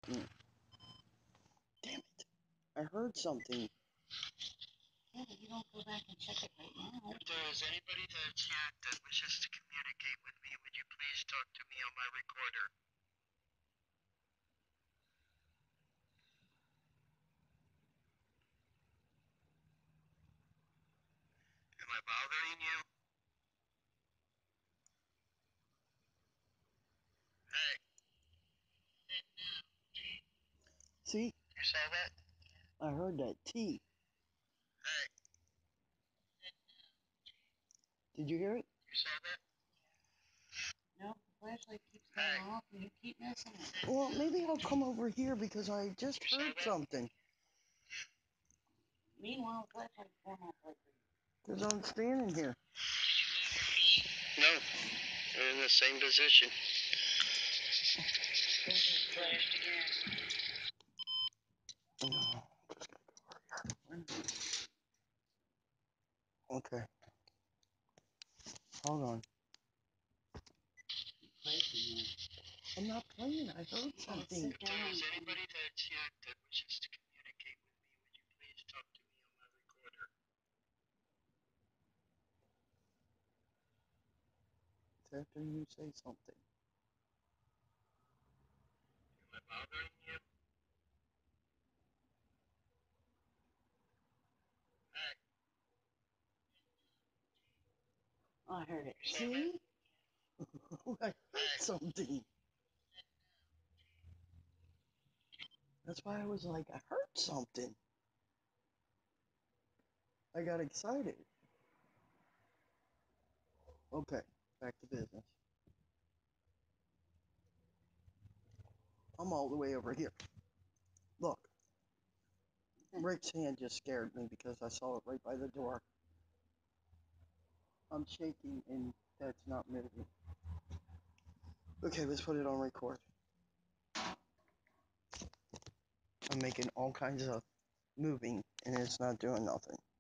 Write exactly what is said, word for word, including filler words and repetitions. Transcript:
Mm. Damn it. I heard something. Yeah, but you don't go back and check it right now. If there is anybody that's here that wishes to communicate with me, would you please talk to me on my recorder? Am I bothering you? Hey. See? You saw that? I heard that T. Hey. Did you hear it? You saw that? No, the flashlight keeps going hey. off and you keep missing it. Well, maybe I'll come over here because I just you heard something. Meanwhile, the flashlight's going off like Because I'm standing here. No. They're in the same position. flashed again. No. Okay. Hold on. I'm not playing. I heard something. If there is anybody that's here that wishes to communicate with me, would you please talk to me on my recorder? It's after you say something. Am I bothering you? Hey. I heard it. See? I heard something. That's why I was like, I heard something. I got excited. Okay, back to business. I'm all the way over here. Look. Rick's hand just scared me because I saw it right by the door. I'm shaking and that's not moving. Okay, let's put it on record. I'm making all kinds of moving and it's not doing nothing.